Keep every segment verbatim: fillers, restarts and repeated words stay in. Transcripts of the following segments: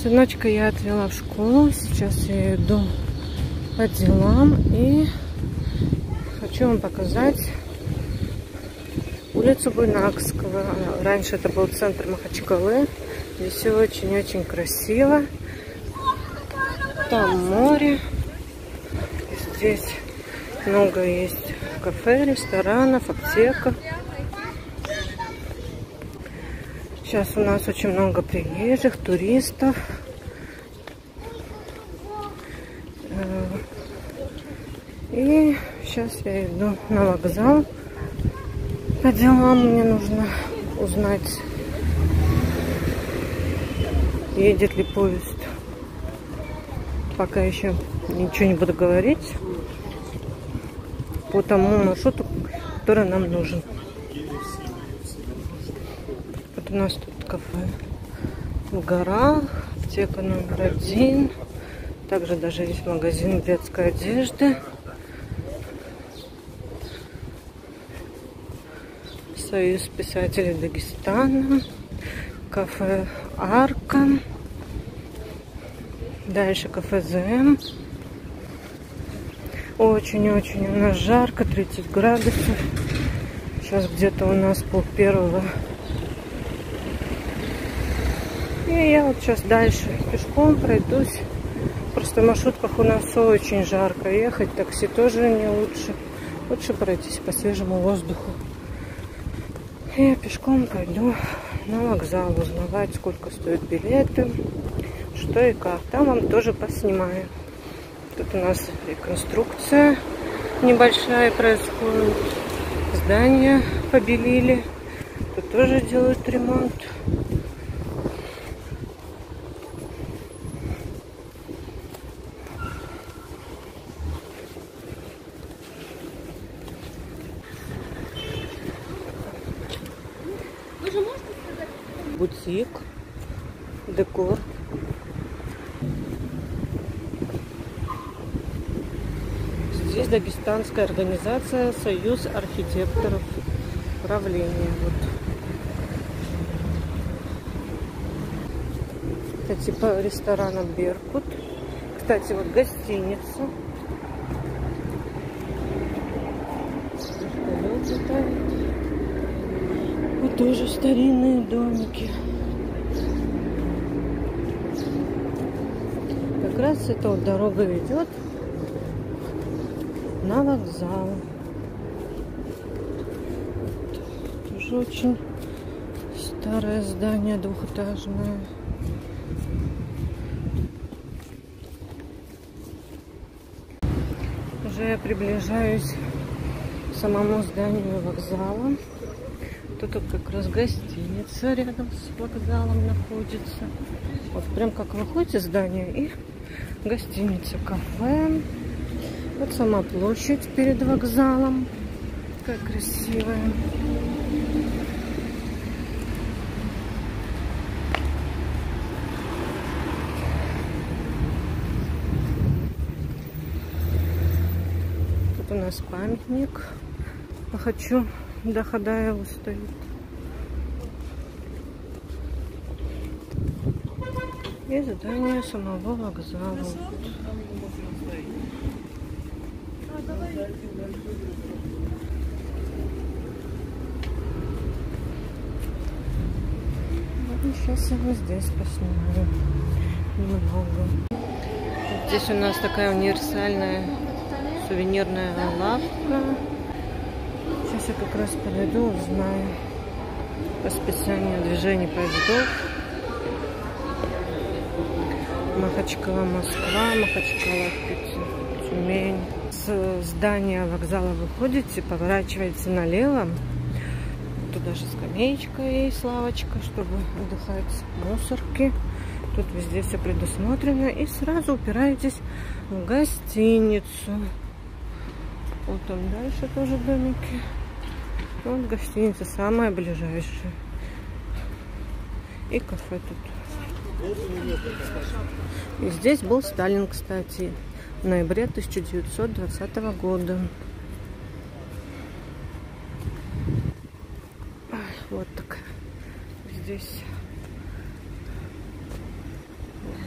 Сыночка я отвела в школу. Сейчас я иду по делам и хочу вам показать улицу Буйнакского. Раньше это был центр Махачкалы. Здесь все очень-очень красиво. Там море. Здесь много есть кафе, ресторанов, аптека. Сейчас у нас очень много приезжих, туристов. И сейчас я иду на вокзал. По делам мне нужно узнать, едет ли поезд. Пока еще ничего не буду говорить по тому маршруту, который нам нужен. Вот у нас тут кафе в горах, аптека номер один. Также даже есть магазин детской одежды. Союз писателей Дагестана. Кафе Арка. Дальше кафе ЗМ. Очень-очень у нас жарко, тридцать градусов. Сейчас где-то у нас пол первого. И я вот сейчас дальше пешком пройдусь. Просто в маршрутках у нас очень жарко ехать. Такси тоже не лучше. Лучше пройтись по свежему воздуху. И я пешком пойду на вокзал узнавать, сколько стоят билеты, что и как. Там вам тоже поснимаю. Тут у нас реконструкция небольшая происходит. Здание побелили. Тут тоже делают ремонт. Бутик, декор. Здесь дагестанская организация Союз архитекторов правления. Вот. Это типа ресторана Беркут. Кстати, вот гостиница. Вот тоже старинные домики. Как раз эта вот дорога ведет на вокзал. Тоже очень старое здание, двухэтажное. Уже я приближаюсь к самому зданию вокзала. Тут, тут как раз гостиница рядом с вокзалом находится. Вот прям как выходите из здания и гостиница, кафе. Вот сама площадь перед вокзалом. Какая красивая. Тут у нас памятник Махачу Дахадаеву стоит. И здание самого вокзала. Сейчас я вот здесь поснимаю немного. Вот здесь у нас такая универсальная сувенирная лавка. Сейчас я как раз подойду, узнаю расписание движений поездов. Махачкала, Москва, Махачкала, Тюмень. С здания вокзала выходите, поворачиваете налево. Тут даже скамеечка есть, лавочка, чтобы отдыхать, мусорки. Тут везде все предусмотрено. И сразу упираетесь в гостиницу. Вот там дальше тоже домики. Вот гостиница самая ближайшая. И кафе тут. И здесь был Сталин, кстати, в ноябре тысяча девятьсот двадцатого года. Вот так. Здесь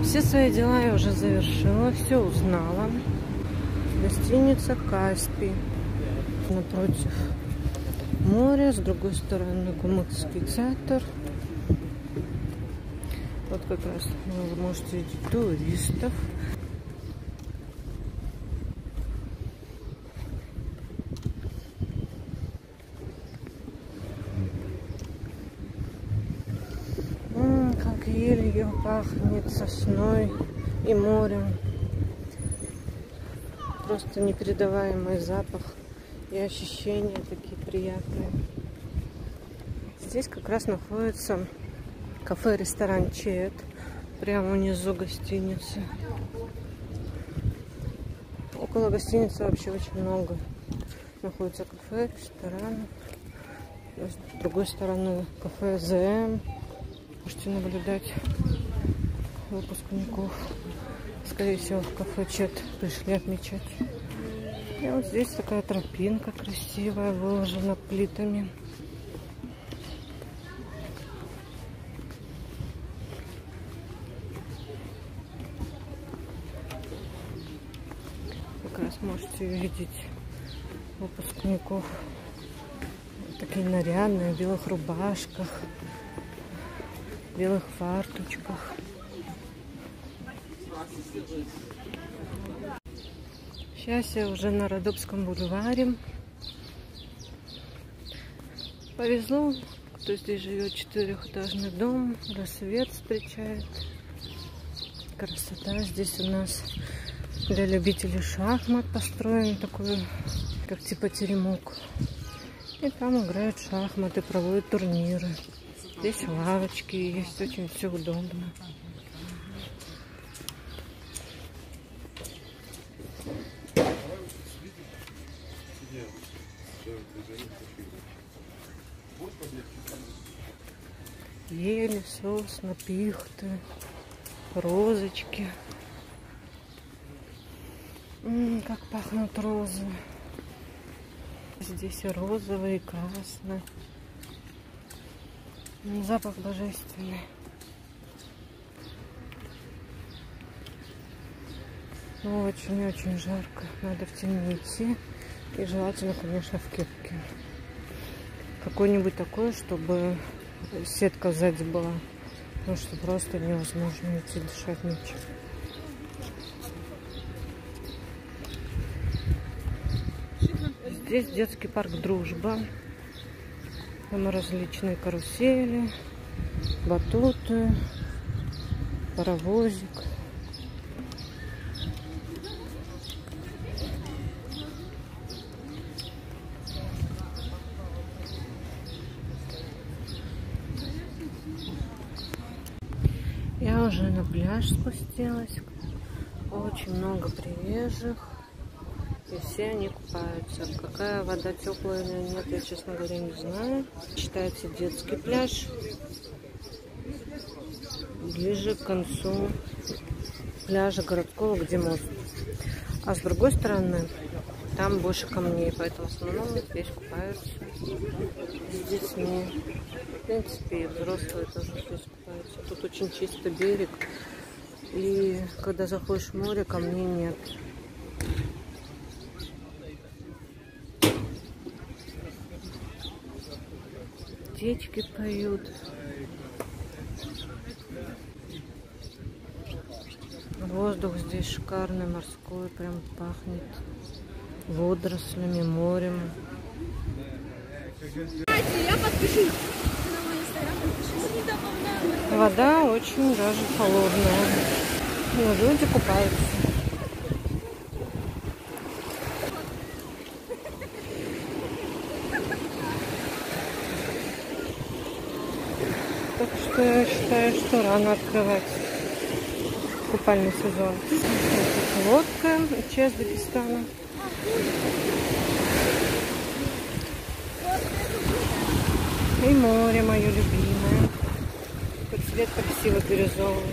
Все свои дела я уже завершила, все узнала. Гостиница Каспий. Напротив моря, с другой стороны Калмыцкий театр. Вот как раз вы можете видеть туристов. М-м, как елью пахнет, сосной и морем. Просто непередаваемый запах и ощущения такие приятные. Здесь как раз находится кафе-ресторан Чет, прямо внизу гостиницы. Около гостиницы вообще очень много находится кафе, ресторанов. С другой стороны кафе ЗМ. Можете наблюдать выпускников. Скорее всего, в кафе Чет пришли отмечать. И вот здесь такая тропинка красивая, выложена плитами. Как раз можете увидеть выпускников. Вот такие нарядные, в белых рубашках, в белых фарточках. Сейчас я уже на Родопском бульваре. Повезло, кто здесь живет, четырехэтажный дом, рассвет встречает. Красота. Здесь у нас для любителей шахмат построен такой, как типа теремок. И там играют в шахматы, проводят турниры. Здесь лавочки есть, очень все удобно. Ели, сосны, пихты, розочки. М-м, как пахнут розы. Здесь и розовые, и красные. М-м, запах божественный. Ну, очень-очень жарко. Надо в тени идти. И желательно, конечно, в кепке. Какой-нибудь такой, чтобы сетка сзади была. Потому что просто невозможно идти, дышать нечем. Здесь детский парк Дружба. Там различные карусели, батуты, паровозик. Я уже на пляж спустилась. Очень много приезжих. И все они купаются. Какая вода теплая или нет, я, честно говоря, не знаю. Считается детский пляж. Ближе к концу пляжа городского, где мост. А с другой стороны, там больше камней. Поэтому в основном здесь купаются с детьми. В принципе, и взрослые тоже здесь купаются. Тут очень чистый берег. И когда заходишь в море, камней нет. Птички поют. Воздух здесь шикарный, морской, прям пахнет водорослями, морем. Я подпишусь на мой инстаграм, подпишись. Вода очень даже холодная. Но люди купаются. Так что я считаю, что рано открывать купальный сезон. Тут лодка из Узбекистана. И море мое любимое. Тут цвет красиво бирюзовый.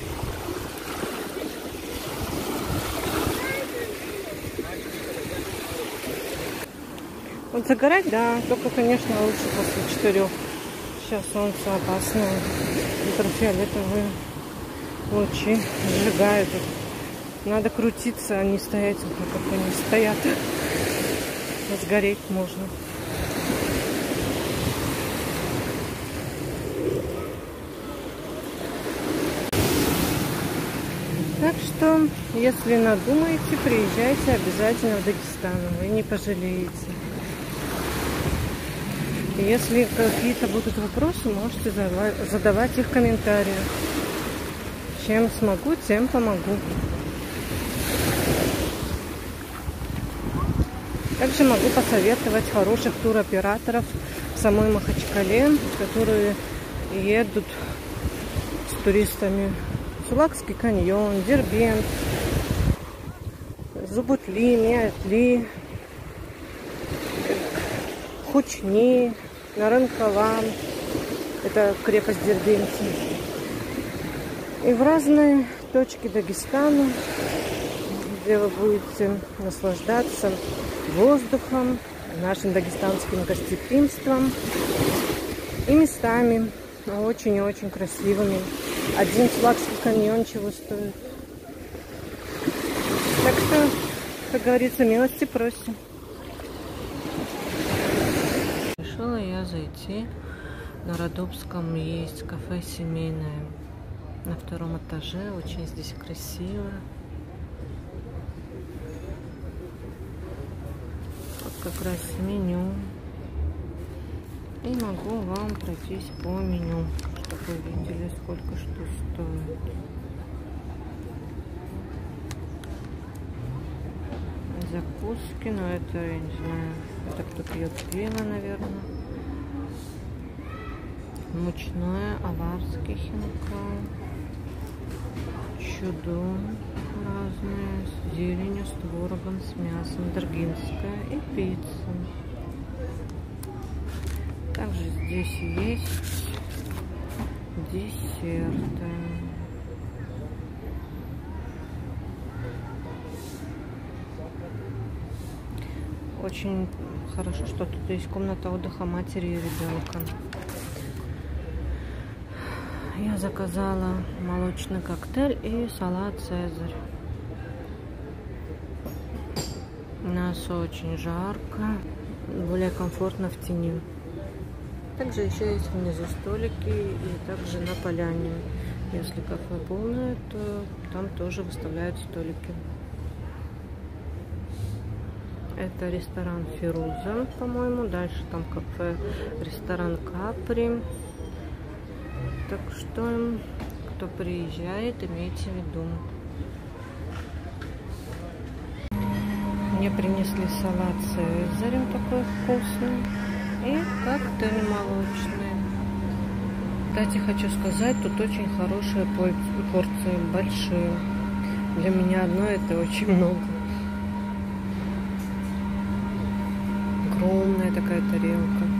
Вот загорать, да, только, конечно, лучше после четырех. Сейчас солнце опасное, ультрафиолетовые очень сжигают. Надо крутиться, а не стоять, как они стоят. Сгореть можно. Так что, если надумаете, приезжайте обязательно в Дагестан. Вы не пожалеете. Если какие-то будут вопросы, можете задавать их в комментариях. Чем смогу, тем помогу. Также могу посоветовать хороших туроператоров в самой Махачкале, которые едут с туристами. Сулакский каньон, Дербент, Зубутли, Миатли, Хучни, Нарынкалан. Это крепость Дербенти. И в разные точки Дагестана, где вы будете наслаждаться воздухом, нашим дагестанским гостеприимством и местами очень и очень красивыми. Один Сулакский каньон чего стоит. Так что, как говорится, милости просим. Решила я зайти. На Родопском есть кафе семейное. На втором этаже. Очень здесь красиво. Вот как раз меню. И могу вам пройтись по меню, чтобы вы видели, сколько что стоит. Закуски, но это, я не знаю, это кто пьет пиво, наверное. Мучное, аварский хинкал, чудо разные, с зеленью, с творогом, с мясом, даргинская и пицца. Также здесь есть десерты. Очень хорошо, что тут есть комната отдыха матери и ребенка. Я заказала молочный коктейль и салат «Цезарь». У нас очень жарко, более комфортно в тени. Также еще есть внизу столики и также на поляне. Если кафе полное, то там тоже выставляют столики. Это ресторан Фируза, по-моему. Дальше там кафе, ресторан Капри. Так что, кто приезжает, имейте в виду. Мне принесли салат с цезарем такой вкусный. И коктейль молочный. Кстати, хочу сказать, тут очень хорошие порции, большие. Для меня одно это очень много. Огромная такая тарелка.